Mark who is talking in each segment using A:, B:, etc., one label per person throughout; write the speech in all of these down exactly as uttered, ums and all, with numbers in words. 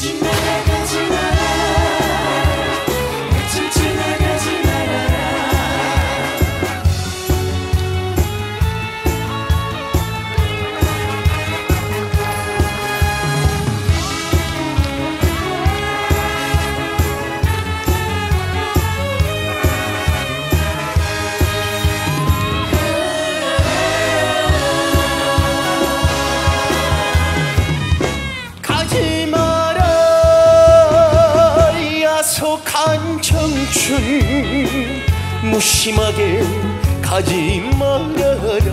A: 약속한 청춘 무심하게 가지 말아라.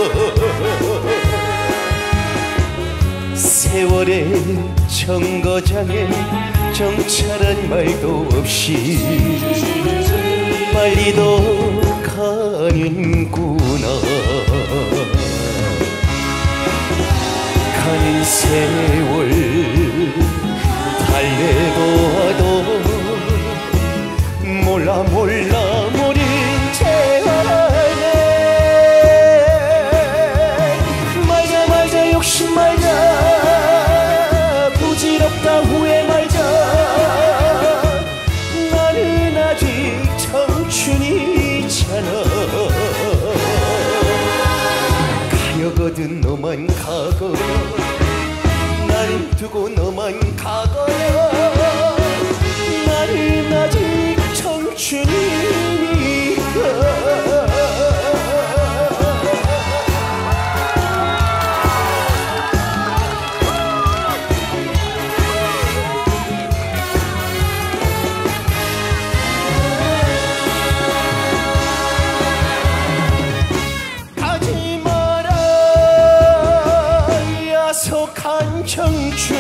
A: 세월의 정거장에 정찰한 말도 없이 빨리도 가는구나. 가는 세월 달래보아도 몰라 몰라 모른 채 하네. 말자 말자 욕심 말자 부질없다 후회 말자. 나는 아직 청춘이잖아. 가여거든 너만 가거라. 날 두고 너만 가거라. 나는 아직 청춘이니까. 가지 마라 야속한 청춘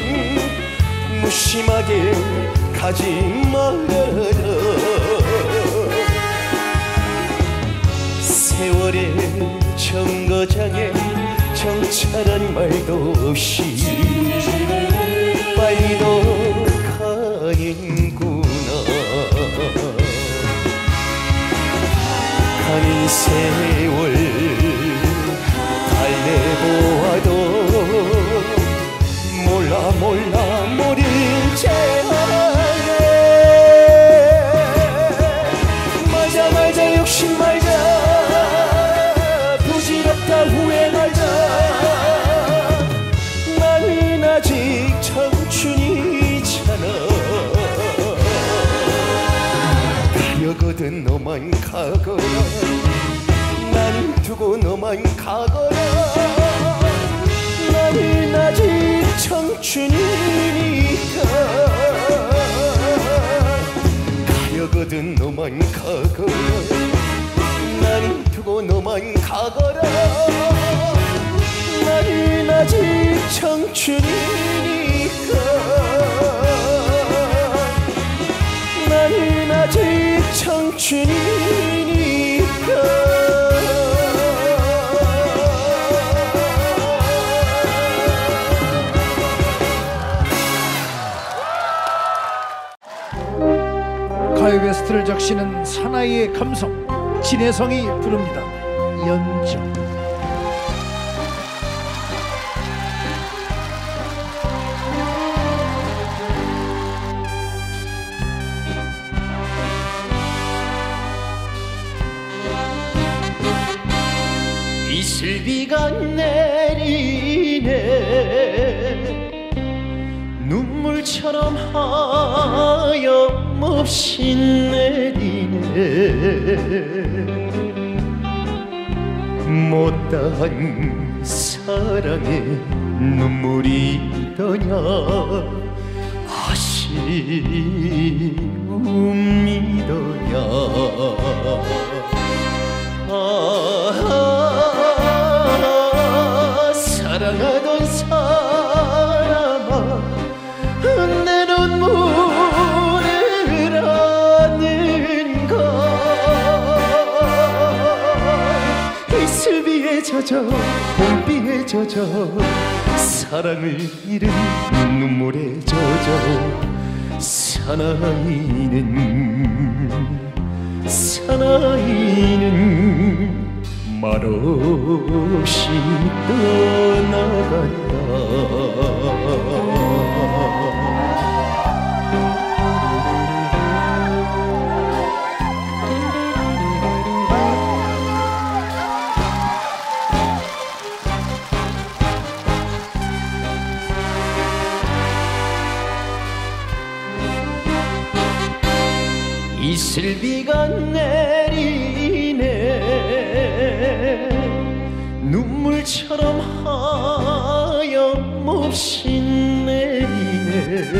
A: 무심하게 가지 말아라. 세월의 정거장에 정찰한 말도 없이 빨리도 가는구나. 가는 세월 달래보아도 몰라 몰라 모른 채 하네. 말자 말자 욕심 말자 부질없다 후회 말자. 나는 아직 청춘이잖아. 가려거든 너만 가거라. 난 두고 너만 가거라. 나는 아직 청춘이니까. 가려거든 너만 가거라. 난 두고 너만 가거라. 나는 아직 청춘이니까. 나는 아직 청춘이니까.
B: 가요베스트를 적시는 사나이의 감성 진혜성이 부릅니다. 연정.
A: 이슬비가 내리네. 눈물처럼 하염없이 내리네. 못다한 사랑에 눈물이더냐 아쉬움이더냐. 아, 사랑하던 사람아 내 눈물을 아는가. 이슬비에 젖어 봄비에 젖어 사랑을 잃은 눈물에 젖어 사나이는 사나이는 말없이 떠나간다. 이슬비가 내리네 눈물처럼 하염없이 내리네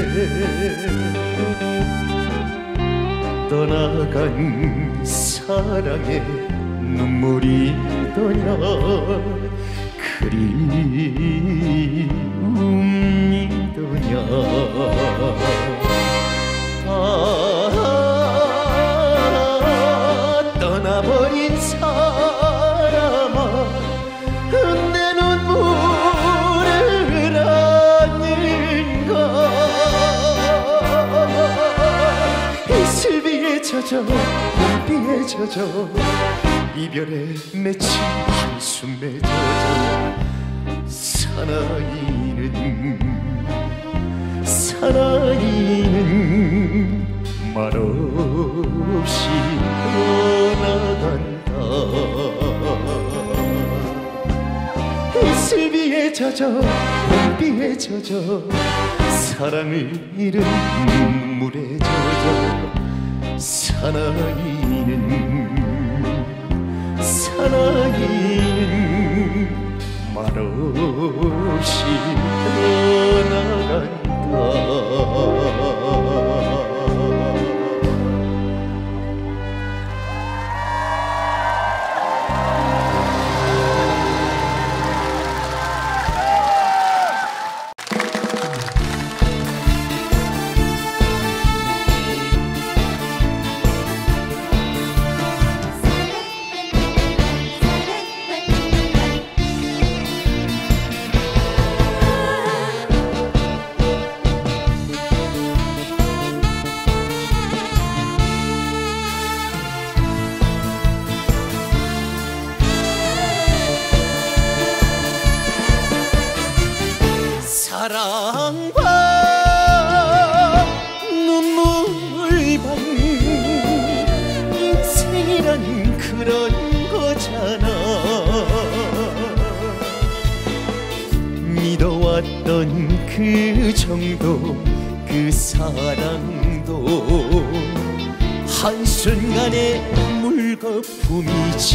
A: 떠나간 사랑에 눈물이 떠냐 그리움이 떠냐 아, 떠나버린 사람아 내 눈물을 아는가 이슬비에 젖어 봄비에 젖어 이별에 맺힌 한숨에 젖어 사나이는 사나이는 말없이 떠나간다 이슬비에 젖어 봄비에 젖어 사랑을 잃은 눈물에 젖어 사나이는 사나이는 말없이 떠나간다 사랑과 눈물반 인생이란 그런 거잖아 믿어왔던 그 정도 그 사랑도 한순간에 물거품이지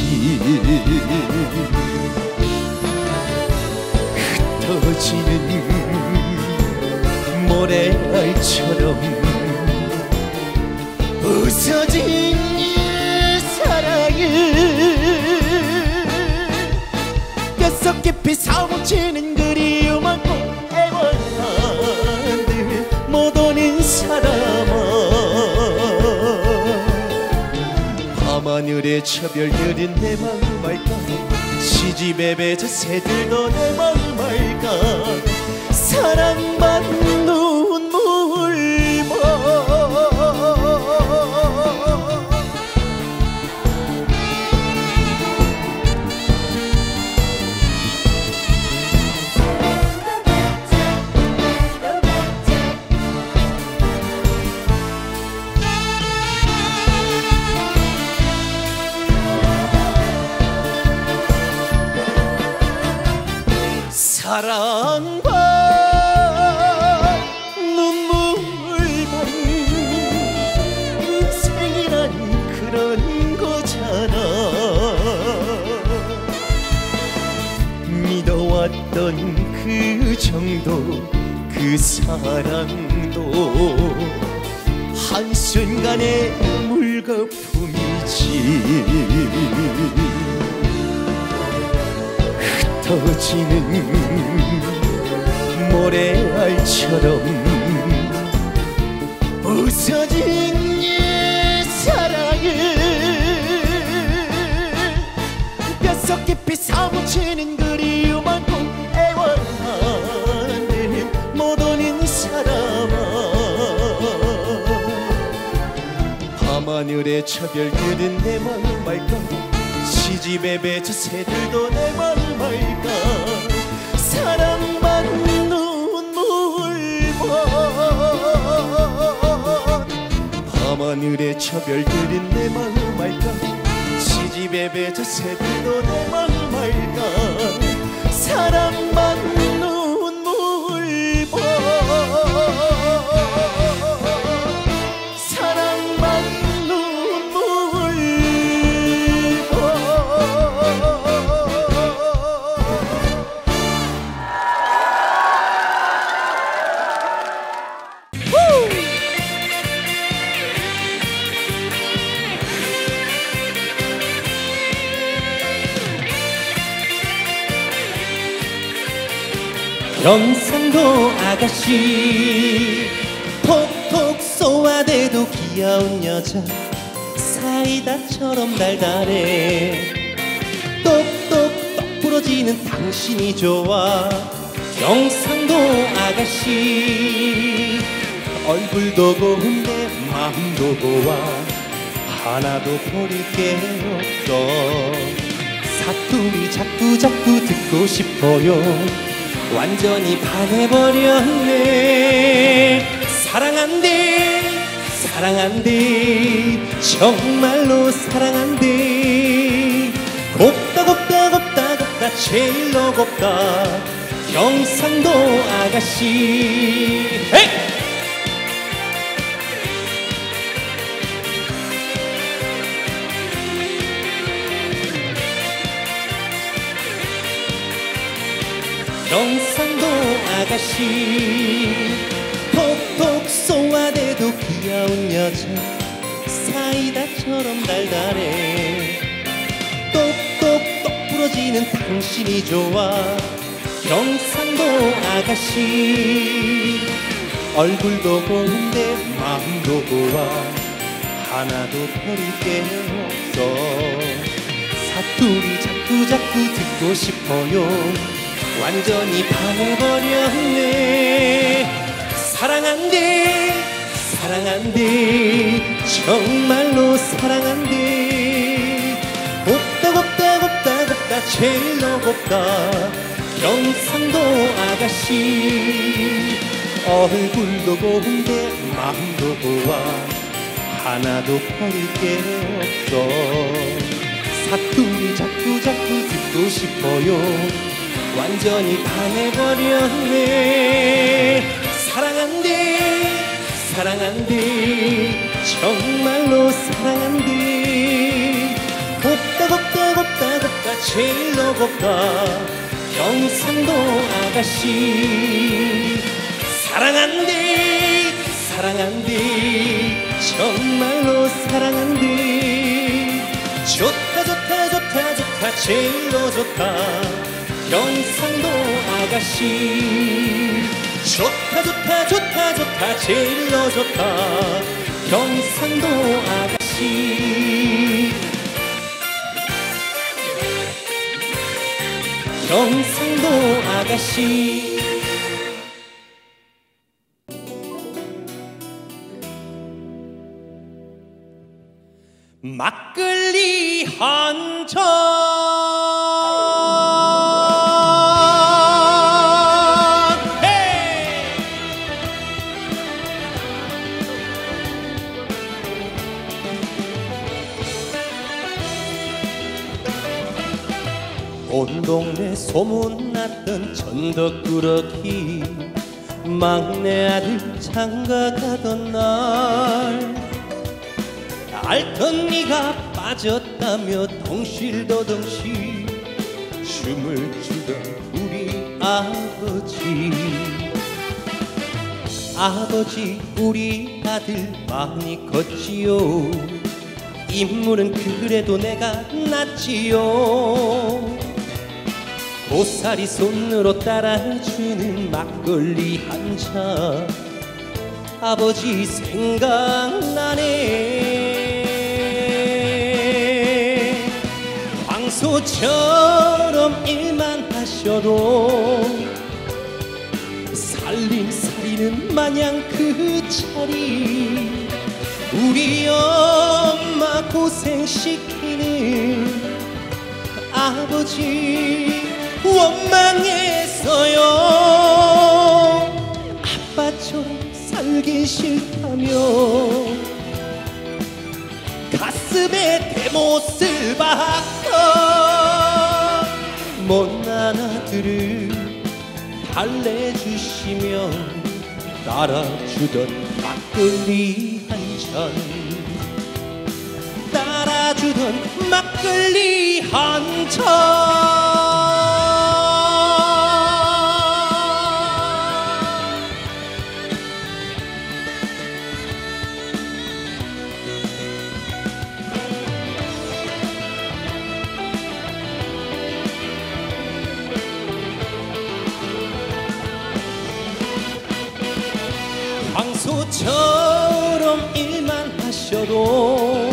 A: 흩어지는 모래알처럼 부서진 이 사랑을 뼛속 깊이 사무치는 그리움만고 애원한들 못 오는 사람아 밤하늘에 처별들은 내 마음 알까 시집에 뱉어 새들도 내 마음 알까 사랑만 눈물만 사랑과 눈물만 인생이란 그런 거잖아 믿어왔던 그 정도 그 사랑도 한순간에 물거품이지 흩어지는 모래알처럼 부서진 이 사랑을 뼛속 깊이 사무치는 그리움만고 애원하는 못 오는 사람아 밤하늘에 처별들은 내 마음 알까 시집에 뱉어 새들도 내 마음 알까 사랑만 눈물만 밤하늘에 처별들은 내 마음 알까 시집에 뱉어 새들도 내 마음 알까 사랑만 눈물만 사랑만 눈물만 경상도 아가씨 톡톡 쏘아대도 귀여운 여자 사이다처럼 달달해 똑똑 똑 부러지는 당신이 좋아 경상도 아가씨 얼굴도 고운데 마음도 고와 하나도 버릴 게 없어 사투리 자꾸 자꾸 듣고 싶어요 완전히 반해버렸네 사랑한대 사랑한대 정말로 사랑한대 곱다 곱다 곱다 곱다 제일로 곱다 경상도 아가씨 에이! 경상도 아가씨 톡톡 쏘아대도 귀여운 여자 사이다처럼 달달해 똑똑 똑 부러지는 당신이 좋아 경상도 아가씨 얼굴도 고운데 마음도 고와 하나도 버릴 게 없어 사투리 자꾸 자꾸 듣고 싶어요 완전히 반해버렸네 사랑한대 사랑한대 정말로 사랑한대 곱다 곱다 곱다 곱다 제일로 곱다 경상도 아가씨 얼굴도 고운데 마음도 고와 하나도 버릴 게 없어 사투리 자꾸 자꾸 듣고 싶어요 완전히 반해버렸네 사랑한대 사랑한대 정말로 사랑한대 곱다 곱다 곱다 곱다 제일로 곱다 경상도 아가씨 사랑한대 사랑한대 정말로 사랑한대 좋다 좋다 좋다 좋다 제일로 좋다 경상도 아가씨 좋다 좋다 좋다 좋다 제일로 좋다 경상도 아가씨 경상도 아가씨 막걸리 한 잔 온 동네 소문났던 전덕꾸러기 막내 아들 장가 가던 날 알던 네가 빠졌다며 덩실더덩실 춤을 추던 우리 아버지 아버지 우리 아들 많이 컸지요 인물은 그래도 내가 낫지요 고사리 손으로 따라주는 막걸리 한 잔 아버지 생각나네 황소처럼 일만 하셔도 살림살이는 마냥 그 자리 우리 엄마 고생시키는 아버지 원망했어요 아빠처럼 살기 싫다며 가슴에 대못을 박던 못난 아들을 달래주시며 따라주던 막걸리 한 잔 따라주던 막걸리 한 잔 저런 일만 하셔도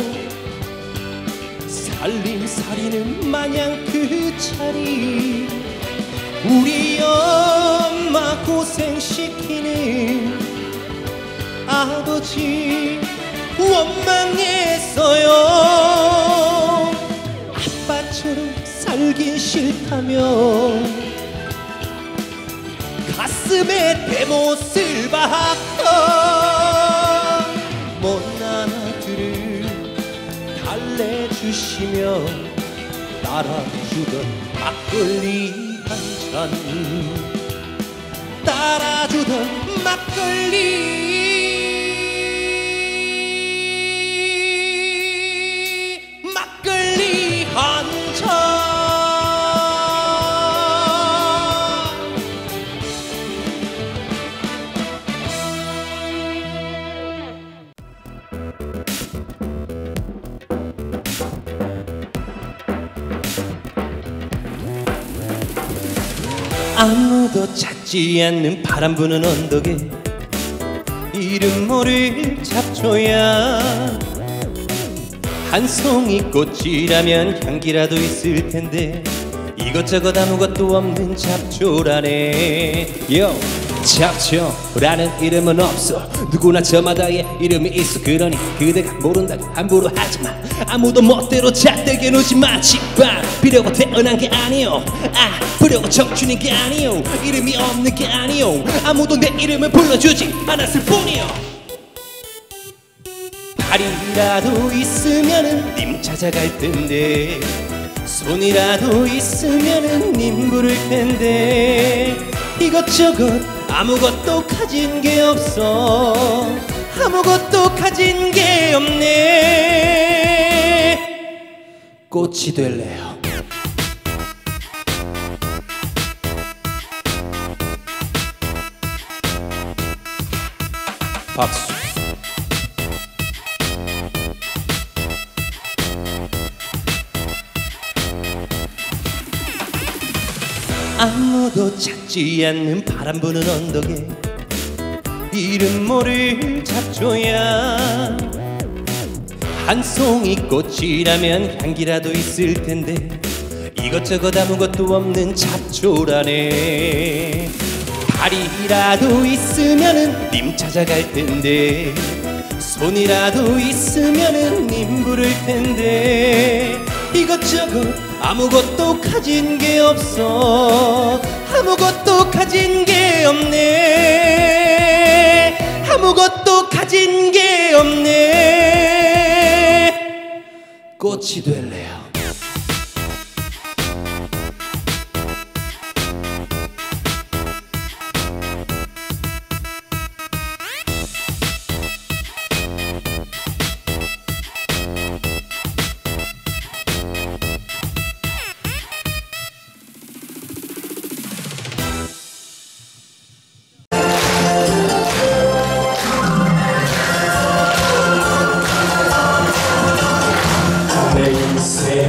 A: 살림살이는 마냥 그 자리 우리 엄마 고생시키는 아버지 원망했어요. 아빠처럼 살긴 싫다며 가슴에 대못을 박던 못난 아들을 달래주시며 따라주던 막걸리 한잔 따라주던 막걸리 막걸리 한잔 아무도 찾지 않는 바람 부는 언덕에 이름 모를 잡초야 한 송이 꽃이라면 향기라도 있을 텐데 이것저것 아무것도 없는 잡초라네. 요 잡초라는 이름은 없어. 누구나 저마다의 이름이 있어. 그러니 그대가 모른다고 함부로 하지마. 아무도 멋대로 잣대게 놓지마. 집안 비려고 태어난 게 아니요. 아 부려고 청춘인 게 아니요. 이름이 없는 게 아니요. 아무도 내 이름을 불러주지 않았을 뿐이요. 팔이라도 있으면은 님 찾아갈 텐데 손이라도 있으면은 님 부를 텐데 이것저것 아무것도 가진 게 없어. 아무것도 가진 게 없네. 꽃이 될래요. 박수. 아무도 찾지 않는 바람 부는 언덕에 이름 모를 잡초야 한 송이 꽃이라면 향기라도 있을 텐데 이것저것 아무것도 없는 잡초라네. 팔이라도 있으면은 님 찾아갈 텐데 손이라도 있으면은 님 부를 텐데 이것저것 아무것도 가진 게 없어. 아무것도 가진 게 없네. 아무것도 가진 게 없네. 꽃이 될래요.
C: 내 인생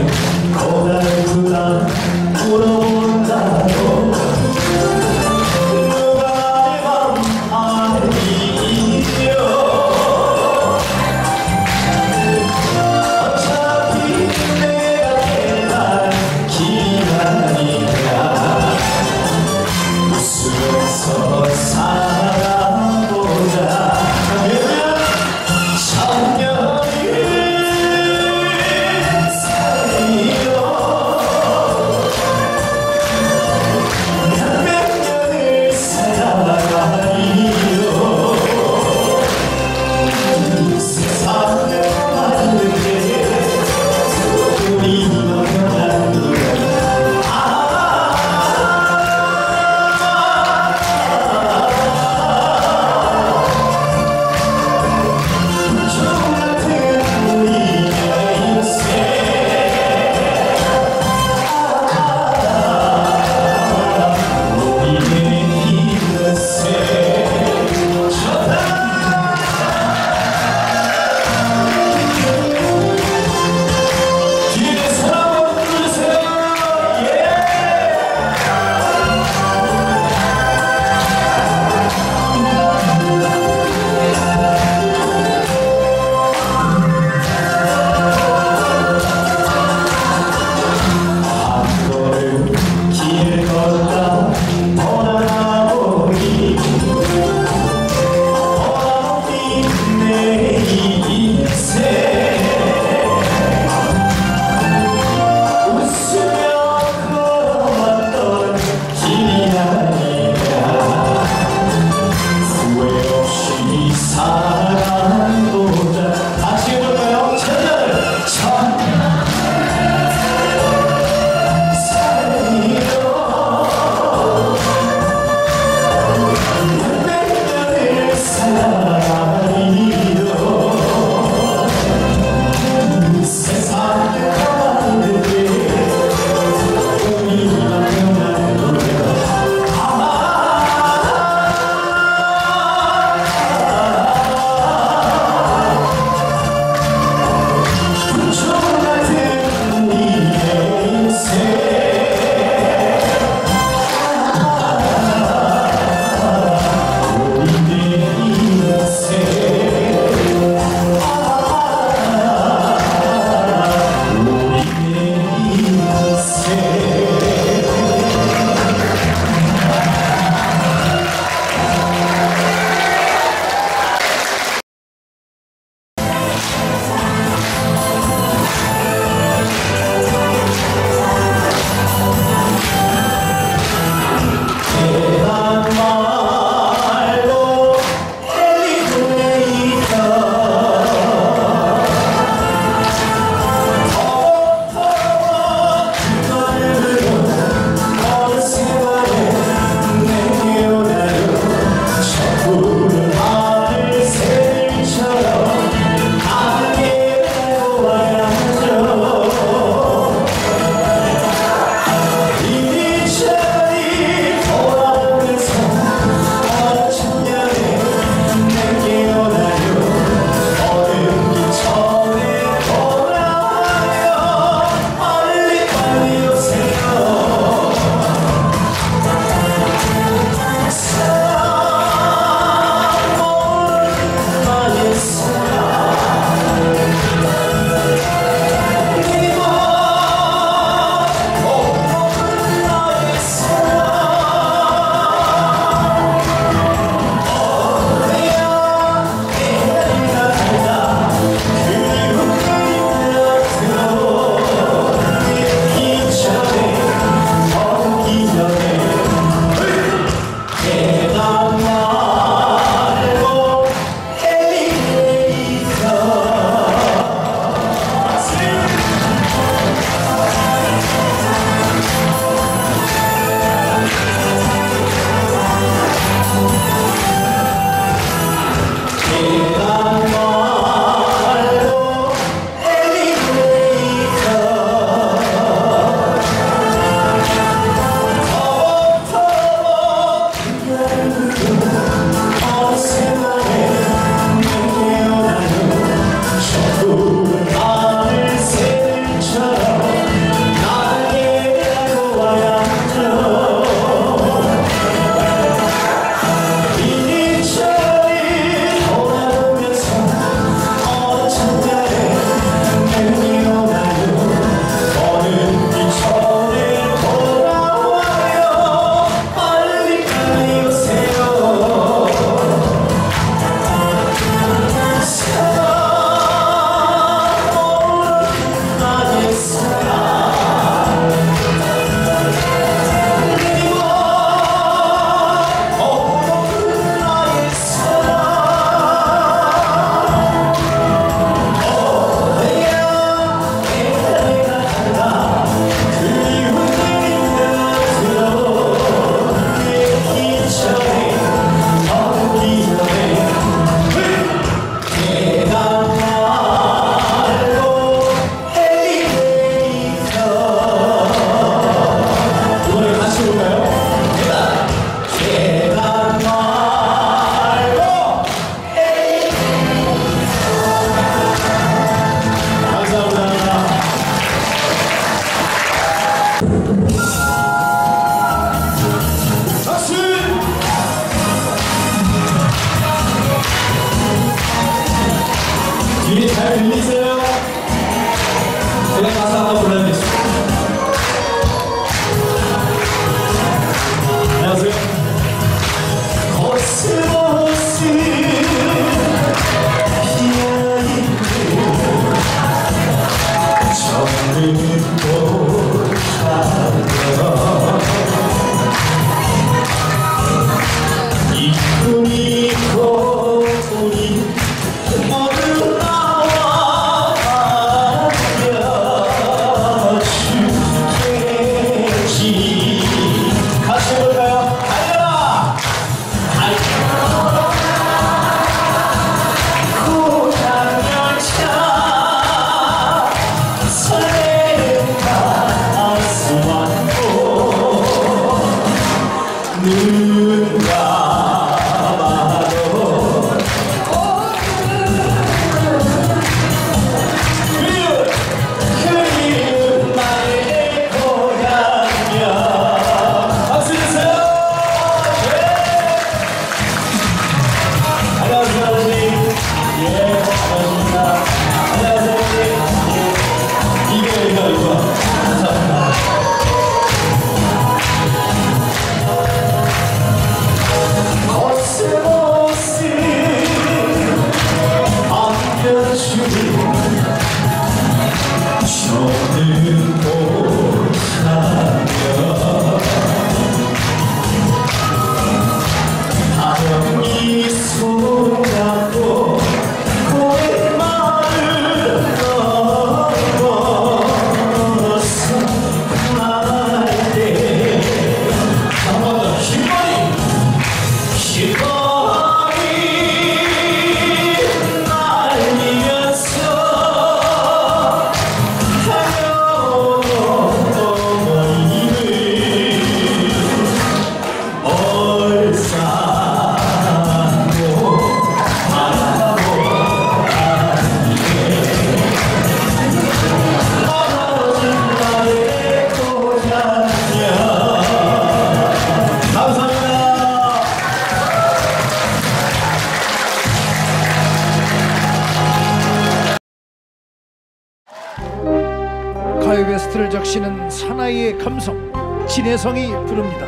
B: 가요베스트를 적시는 사나이의 감성, 진혜성이 부릅니다.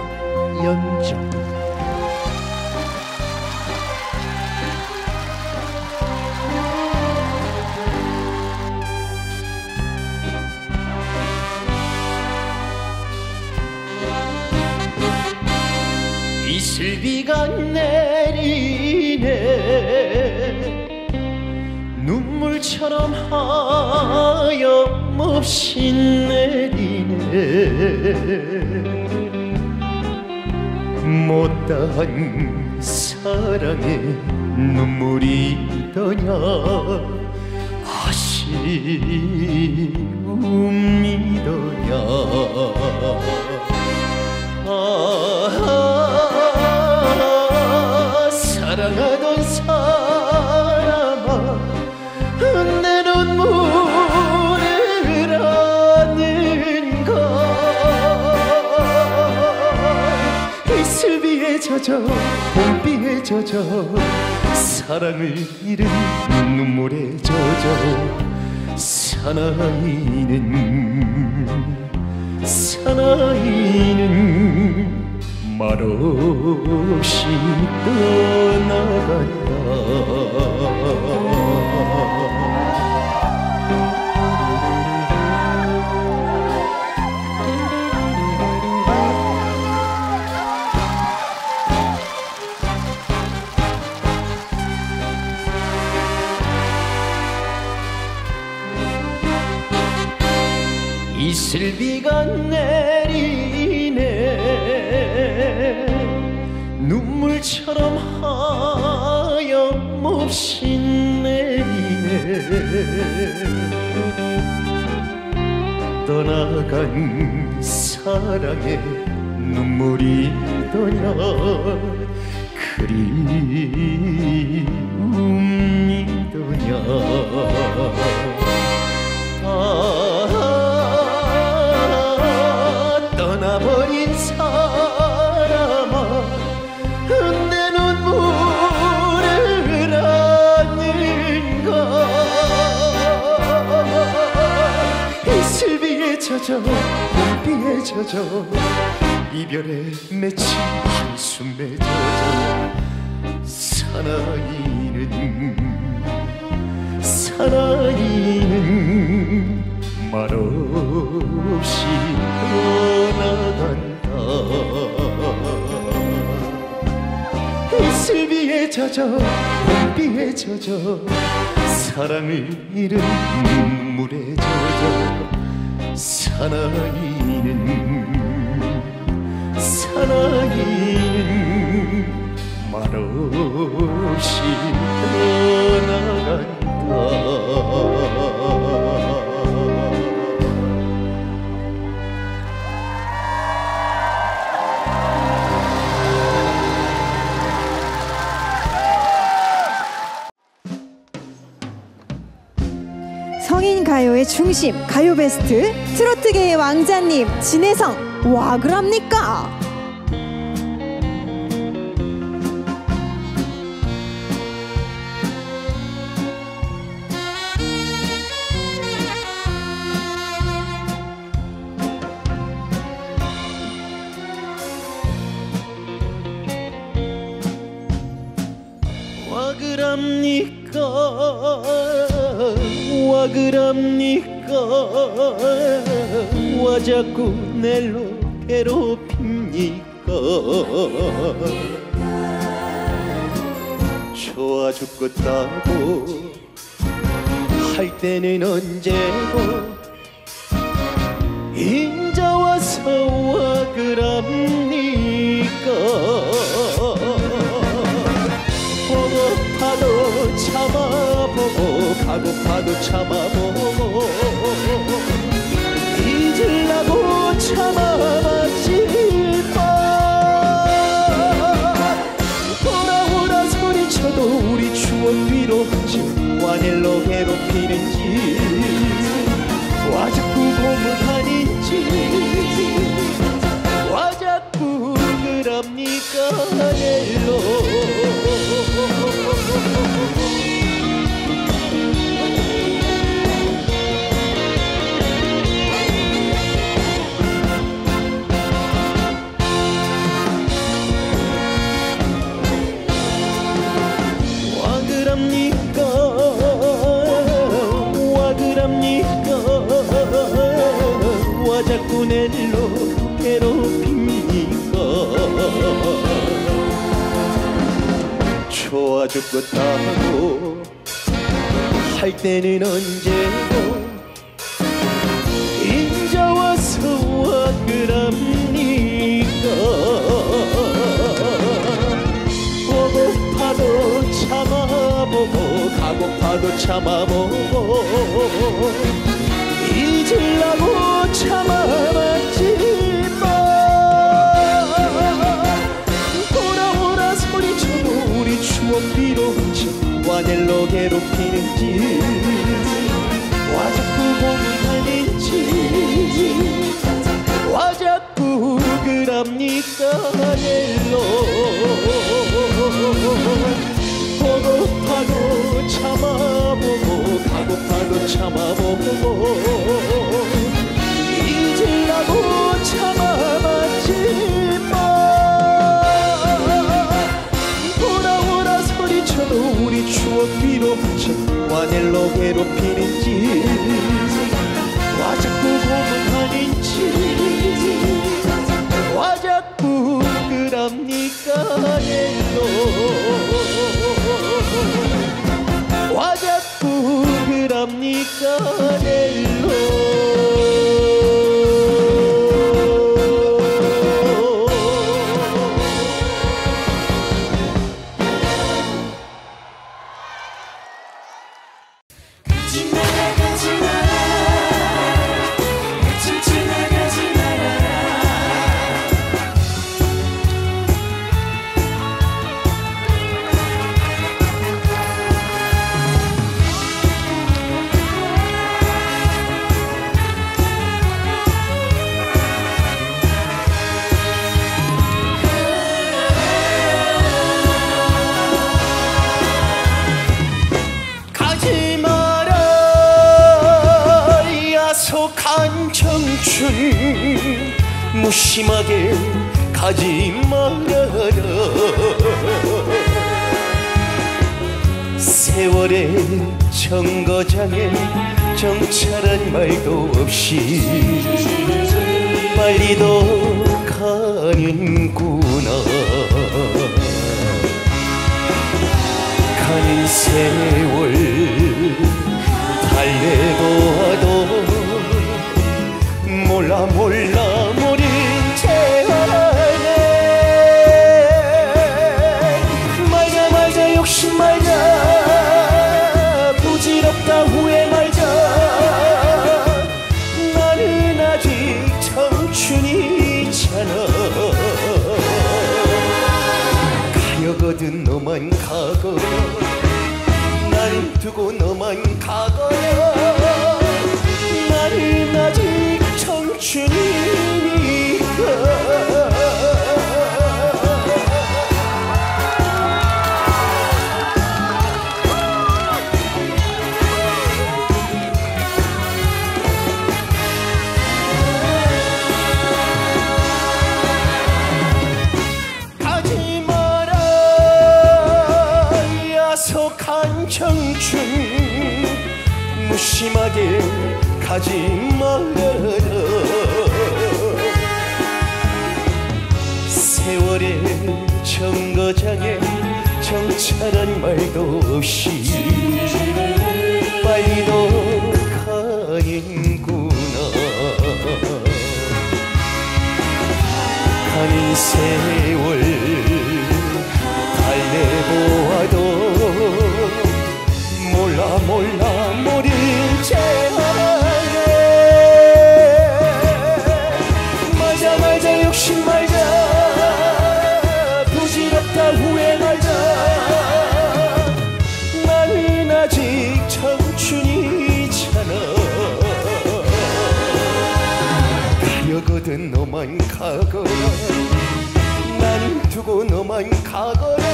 B: 연정.
A: 이슬비가 내리네 눈물처럼 하염없이 내리네 못다한 사랑에 눈물이 더냐 아쉬움이 더냐 아, 사랑하던 사람아 내 눈물을 아는가 이슬비에 젖어 봄비에 젖어 사랑을 잃은 눈물에 젖어 사나이는 사나이는 말없이 떠나간다. 이슬비가 내리네 눈물처럼 하염없이 내리네 떠나간 사랑에 눈물이 더냐 그리움이 더냐 아, 떠나버린 사람아 내 눈물을 아는가 이슬비에 젖어 봄비에 젖어 이별에 맺힌 한숨에 젖어 사나이는 사나이는 말없이 떠나간다. 이슬비에 젖어 봄비에 젖어 사랑을 잃은 눈물에 젖어 사나이는 사나이는 말없이 떠나간다.
C: 성인 가요의 중심, 가요 베스트, 트로트계의 왕자님 진혜성, 와 그럽니까?
A: 와 그럽니까 와 그럽니까 와 자꾸 넬로 괴롭힙니까. 좋아 죽겠다고 할 때는 언제고 인자 와서 와 그럽니까. 보고파도 참아보고 가고파도 참아보고 잊으려고 참아봤지만 돌아오라 소리쳐도 우리 추억 뒤로 와넬로 괴롭히는지 와 자꾸 고문하는지 와 자꾸 그럽니까 넬로. 자꾸 넬로 괴롭힙니까. 좋아 죽겠다고 할 때는 언제고 인자 와서 와 그럽니까. 보고파도 참아보고 가고파도 참아보고 잊으려고 참아봤지만 돌아오라 소리쳐도 우리 추억 뒤로 와넬로 괴롭히는지 와 자꾸 고문하는지 와 자꾸 그럽니까 넬로. 보고파도 참아보고 가고파도 참아보고 잊으려고 참아봤지만 돌아오라 소리쳐도 우리 추억 뒤로 와넬로 괴롭히는지 와 자꾸 고문하는지 와 자꾸 그럽니까 넬로. 와 자꾸 그럽니까 넬로. 무심하게 가지 말아라. 세월의 정거장에 정찰한 말도 없이 빨리도 가는구나. 가는 세월 달래보아도 몰라 몰라 모른 채 하네. 말자 말자 욕심 말자 부질없다 후회 말자. 나는 아직 청춘이잖아. 가여거든 너만 가거라. 날 두고 너만 가거라. 나는 아직 청춘이니까. 가지 마라 야속한 청춘. 무심하게 가지 말아라. 세월의 정거장에 정찰한 말도 없이 빨리도 가는구나. 가는 세월 달래보아도 몰라 몰라 모른 채 하네. 말자 말자 욕심 말자 부질없다 후회 말자. 나는 아직 청춘이잖아. 가려거든 너만 가거라. 난 두고 너만 가거라.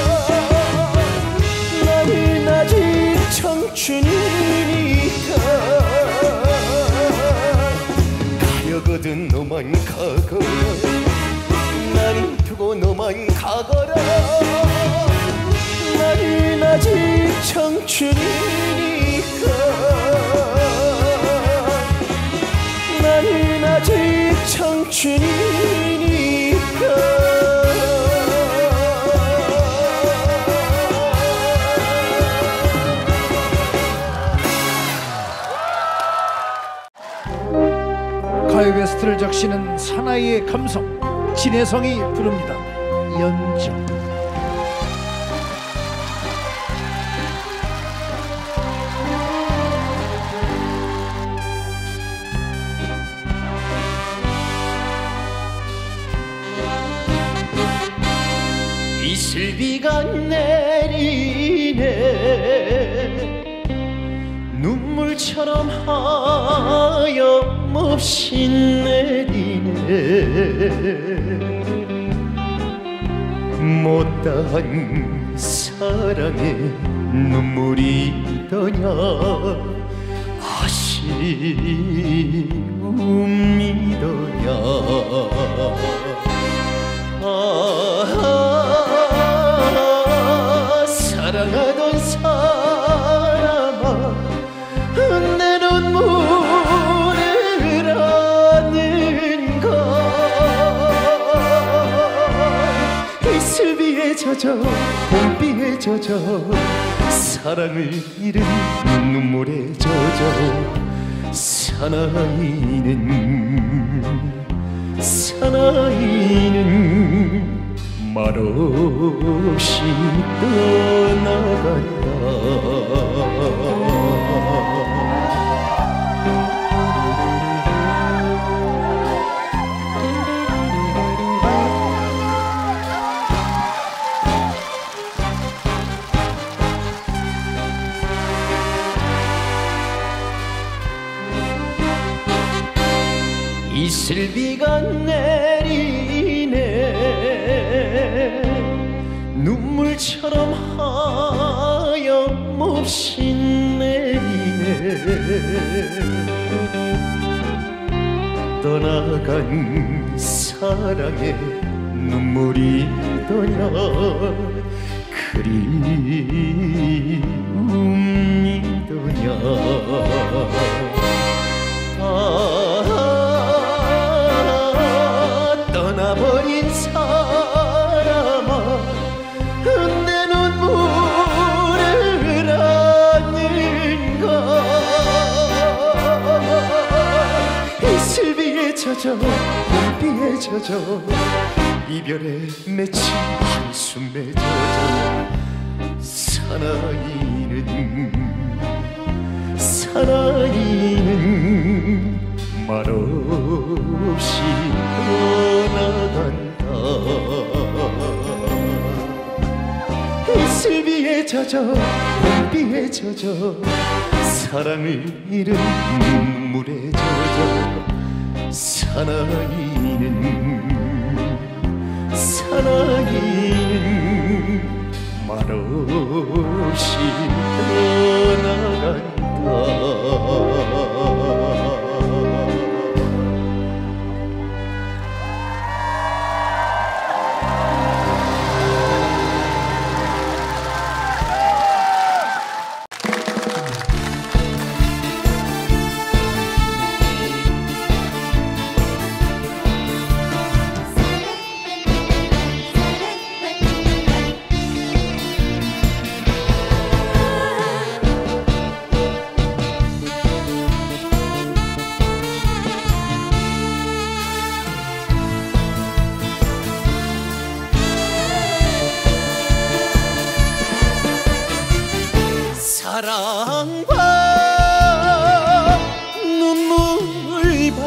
A: 나는 아직 청춘이니까. 가려거든 너만 가거라. 난 두고 너만 가거라. 나는 아직 청춘이니까. 나는 아직 청춘이니까.
B: 가요베스트를 적시는 사나이의 감성 진혜성이 부릅니다. 연정.
A: 이슬비가 내리네. 눈물처럼 하염없이 내리네. 못다한 사랑에 눈물이더냐 아쉬움이더냐. 아, 사랑하던 사람아 내 눈물을 아는가. 이슬비에 젖어 봄비에 젖어 사랑을 잃은 눈물에 젖어. 사나이는 사나이는 말없이 떠나간다. 이슬비가 내리네. 눈물처럼 하염없이 내리네. 떠나간 사랑에 눈물이더냐 그리움
D: 젖어 봄비에 젖어 이별에 맺힌 한숨에 젖어 사나이는 사나이는 말없이 떠나간다. 이슬비에 젖어 봄비에 젖어 사랑을 잃은 눈물에 젖어 사나이는 사나이는 말없이 떠나간다.
A: 사랑과 눈물만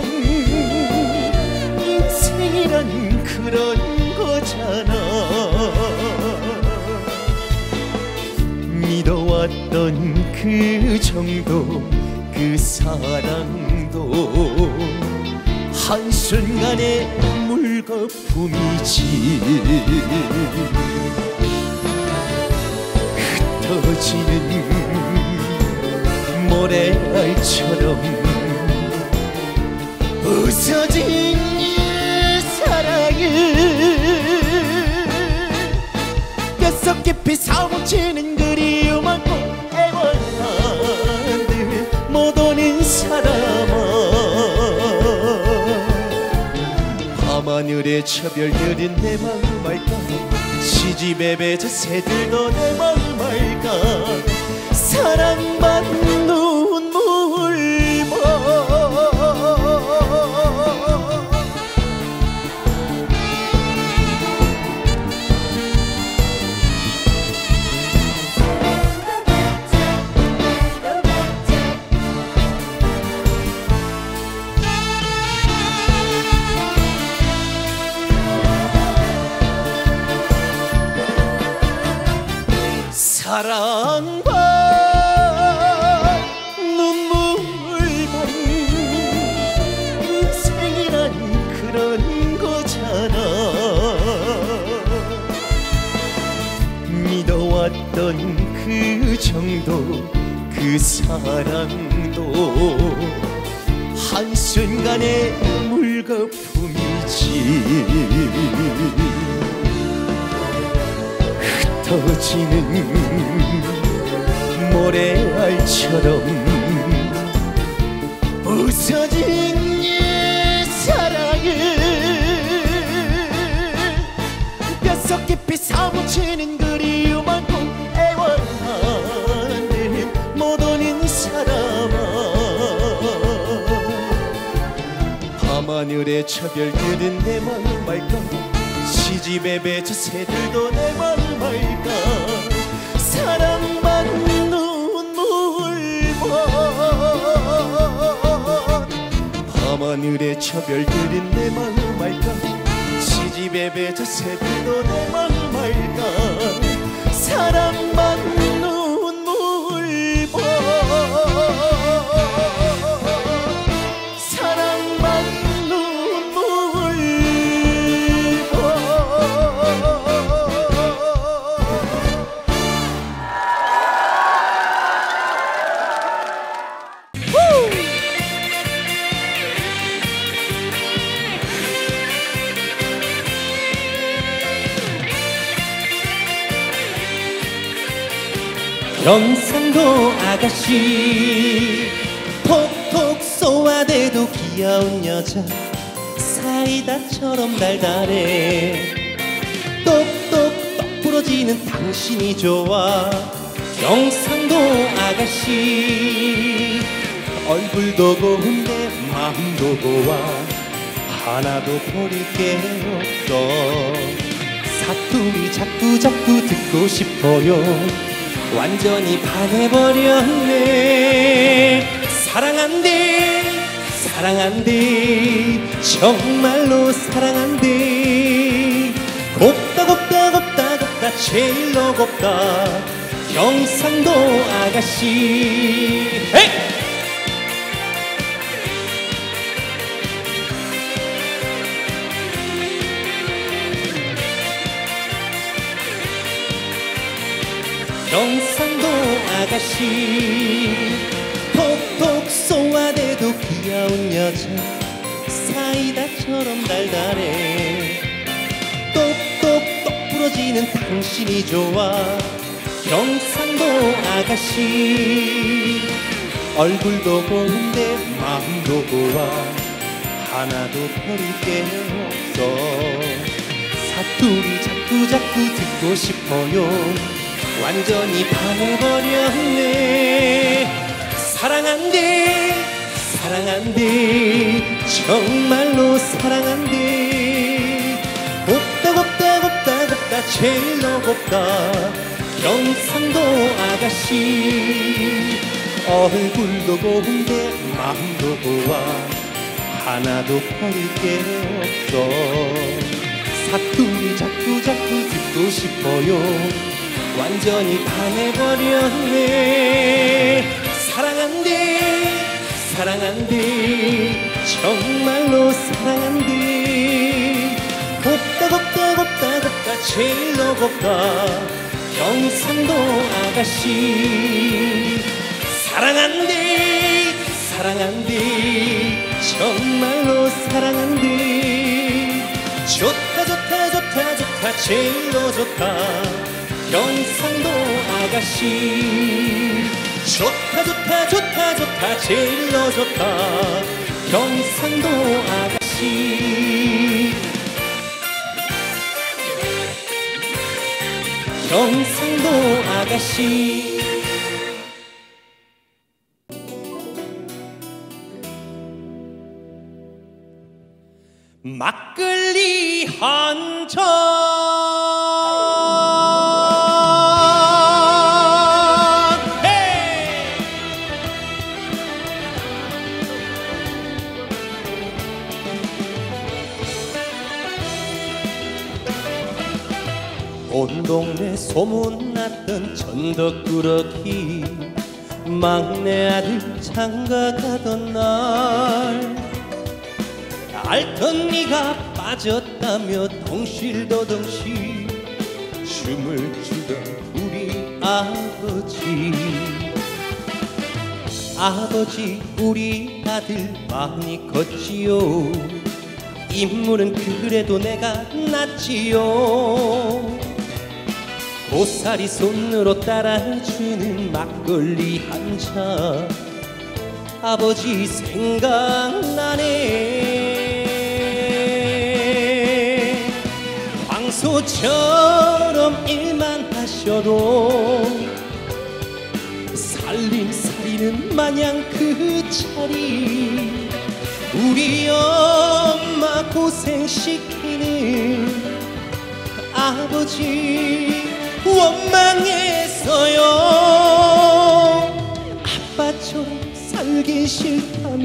A: 인생이란 그런 거잖아. 믿어왔던 그 정도 그 사랑도 한순간에 물거품이지. 흩어지는 모래알처럼 부서진 이 사랑을 뼛속 깊이 사무치는 그리움하고 애원한들 못 오는 사람아. 밤하늘에 처별들인 내 마음 알까. 시집에 맺어 새들도 내 마음 알까. 사랑만 눈물만 사랑과 눈물만 인생이란 그런 거잖아. 믿어왔던 그 정도 그 사랑도 한순간에 물거품이지. 흩어지는 모래알처럼 부서진 이 사랑을 뼛속 깊이 사무치는 그리움하고 애원하는 못 오는 사람아. 밤하늘에 처별들은 내 마음 알까. 시집에 맺혀 새들도 내 마음 알까. 사랑만 눈물만 밤하늘에 처별들은 내 마음 알까. 시집에 맺혀 새들도 내 마음 알까. 사랑만 눈물만 사랑만 경상도 아가씨 톡톡 쏘아대도 귀여운 여자 사이다처럼 달달해. 똑똑 똑 부러지는 당신이 좋아. 경상도 아가씨 얼굴도 고운데 마음도 고와. 하나도 버릴 게 없어. 사투리 자꾸 자꾸 듣고 싶어요. 완전히 반해버렸네. 사랑한대 사랑한대 정말로 사랑한대. 곱다 곱다 곱다 곱다 제일로 곱다 경상도 아가씨. 에이! 경상도 아가씨 톡톡 쏘아대도 귀여운 여자 사이다처럼 달달해. 똑똑똑 부러지는 당신이 좋아. 경상도 아가씨 얼굴도 고운데 마음도 고와. 하나도 버릴 게 없어. 사투리 자꾸 자꾸 듣고 싶어요. 완전히 반해버렸네. 사랑한대 사랑한대 정말로 사랑한대. 곱다 곱다 곱다 곱다 제일로 곱다 경상도 아가씨. 얼굴도 고운데 마음도 고와. 하나도 버릴 게 없어. 사투리 자꾸 자꾸 듣고 싶어요. 완전히 반해버렸네. 사랑한대 사랑한대 정말로 사랑한대. 곱다 곱다 곱다 곱다 제일로 곱다 경상도 아가씨. 사랑한대 사랑한대 정말로 사랑한대. 좋다 좋다 좋다 좋다 제일로 좋다 경상도 아가씨. 좋다 좋다 좋다 좋다 제일로 좋다 경상도 아가씨. 경상도 아가씨. 막걸리 한 잔. 온 동네 소문났던 전덕꾸러기 막내 아들 장가 가던 날 알던 네가 빠졌다며 덩실더덩실 춤을 추던 우리 아버지. 아버지 우리 아들 많이 컸지요. 인물은 그래도 내가 낫지요. 고사리 손으로 따라주는 막걸리 한 잔 아버지 생각나네. 황소처럼 일만 하셔도 살림살이는 마냥 그 자리. 우리 엄마 고생시키는 아버지 원망했어요. 아빠처럼 살긴 싫다며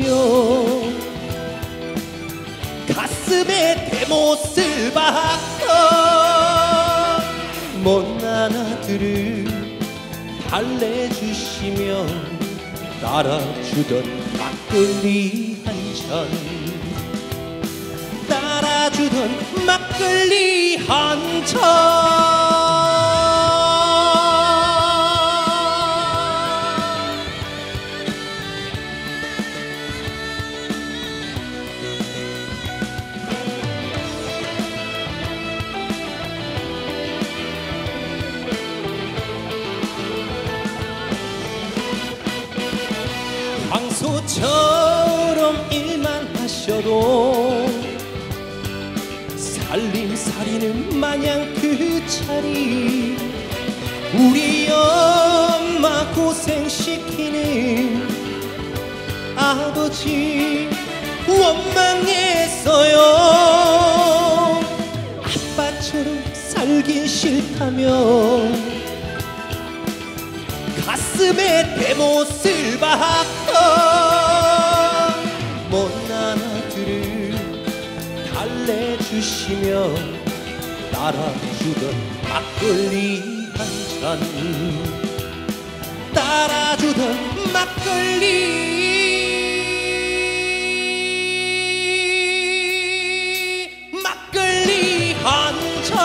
A: 가슴에 대못을 박던 못난 아들을 달래주시며 따라주던 막걸리 한 잔. 따라주던 막걸리 한 잔. 황소처럼 일만 하셔도 살림살이는 마냥 그 자리. 우리 엄마 고생시키는 아버지 원망했어요. 했어요. 아빠처럼 살긴 싫다며 가슴에 대못을 박던 못난 아들을 달래주시며 따라주던 막걸리 한 잔 따라주던 막걸리 막걸리 한 잔.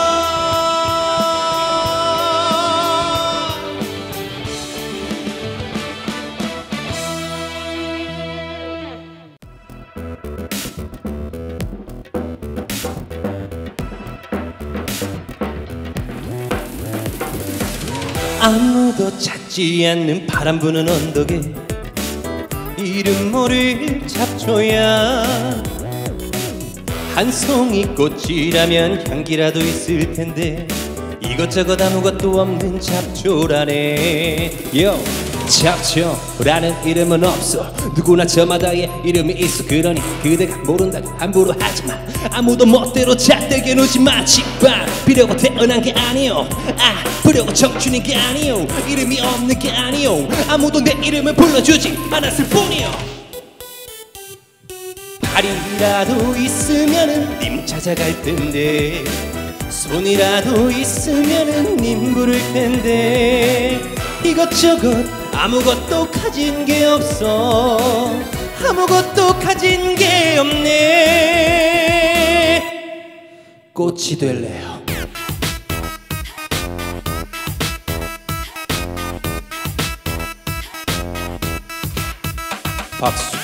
A: 아무도 찾지 않는 바람 부는 언덕에 이름 모를 잡초야. 한 송이 꽃이라면 향기라도 있을 텐데 이것저것 아무것도 없는 잡초라네.
E: 요 잡초라는 이름은 없어. 누구나 저마다의 이름이 있어. 그러니 그대가 모른다고 함부로 하지마. 아무도 멋대로 잣대게 놓지마. 집안 비려고 태어난 게 아니요. 아 부려고 청춘인 게 아니요. 이름이 없는 게 아니요. 아무도 내 이름을 불러주지 않았을 뿐이요.
A: 팔이라도 있으면은 님 찾아갈 텐데 손이라도 있으면은 님 부를 텐데 이것저것 아무것도 가진 게 없어. 아무것도 가진 게 없네.
E: 꽃이 될래요. 박수.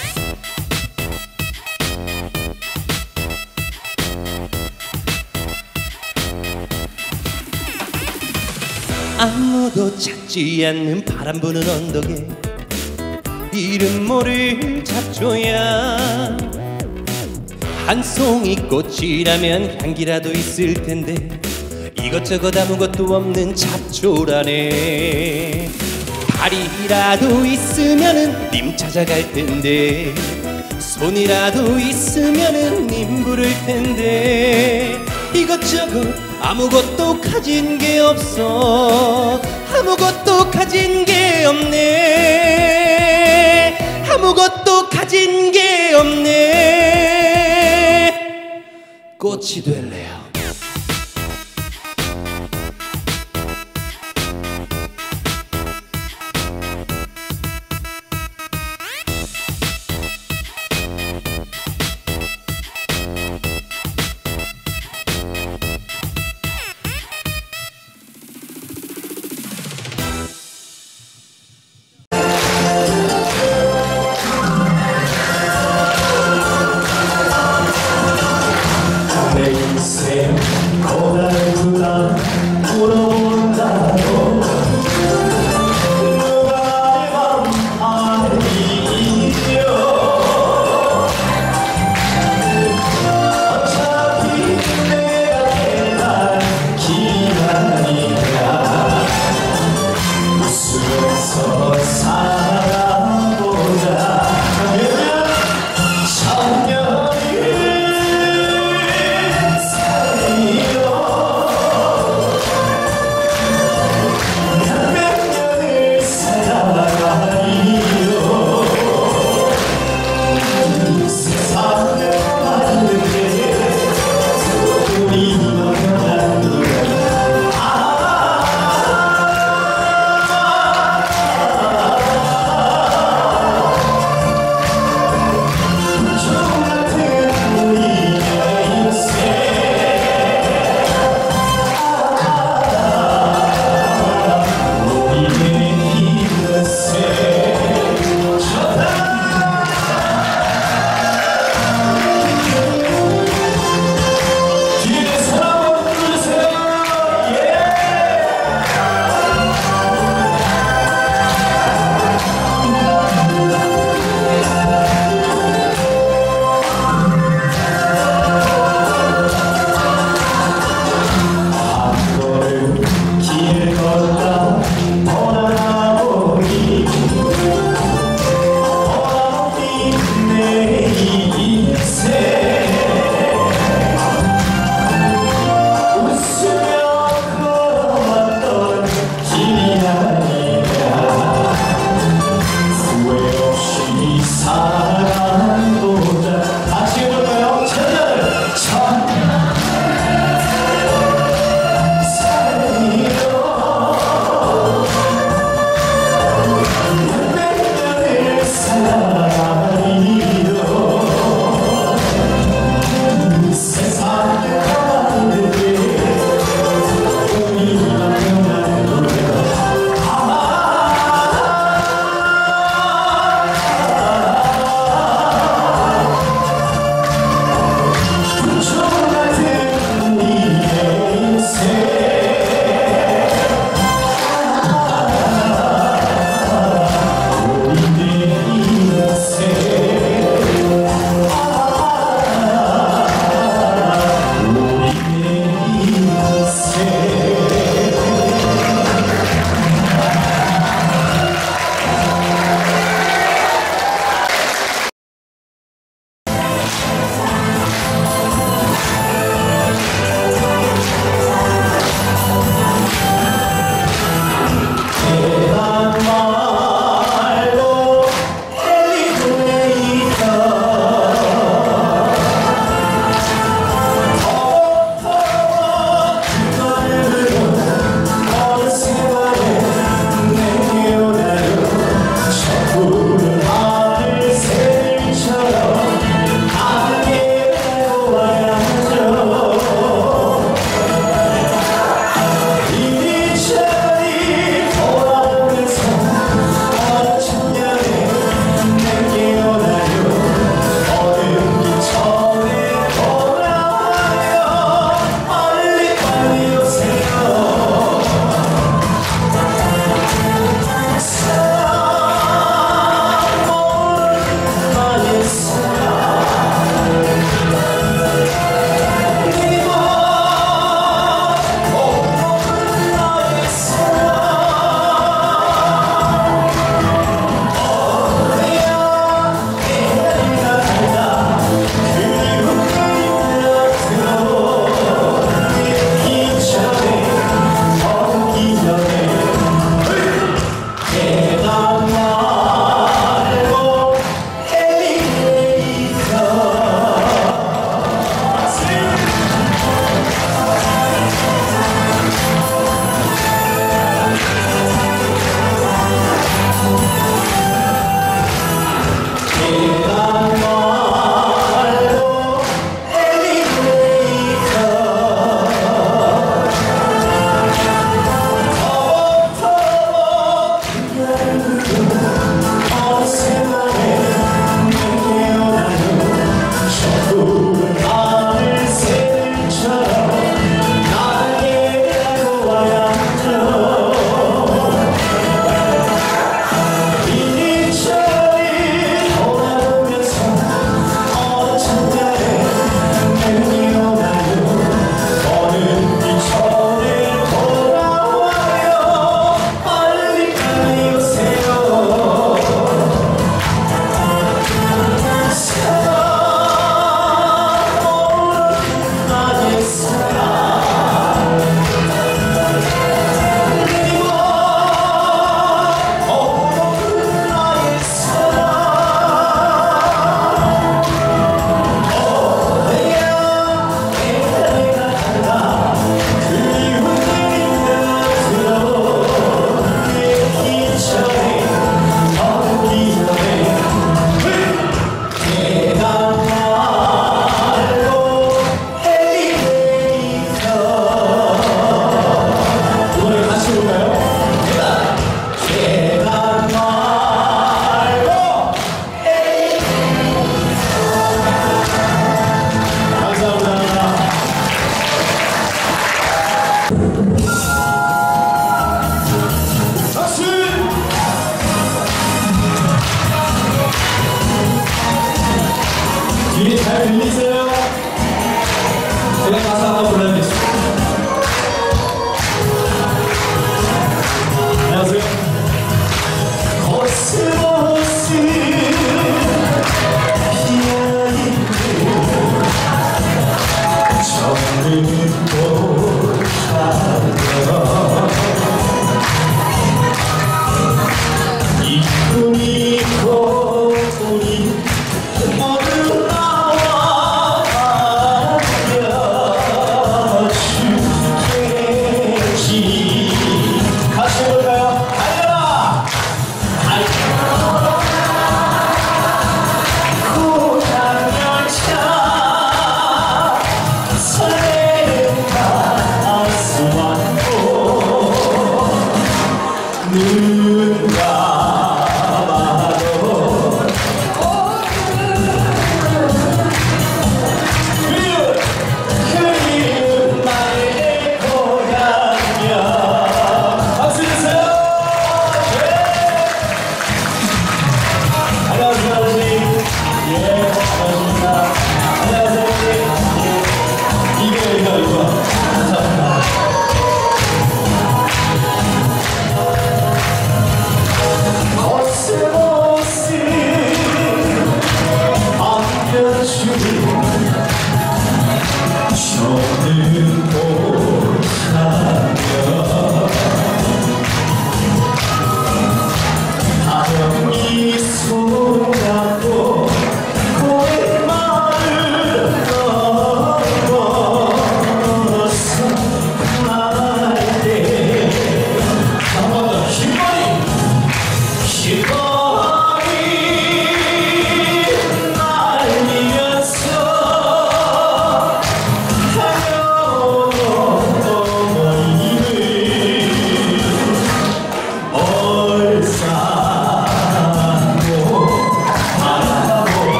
A: 아무도 찾지 않는 바람 부는 언덕에 이름 모를 잡초야. 한 송이 꽃이라면 향기라도 있을 텐데 이것저것 아무것도 없는 잡초라네. 팔이라도 있으면은 님 찾아갈 텐데 손이라도 있으면은 님 부를 텐데 이것저것 아무것도 가진 게 없어. 아무것도 가진 게 없네. 아무것도 가진 게 없네.
E: 꽃이 될래요.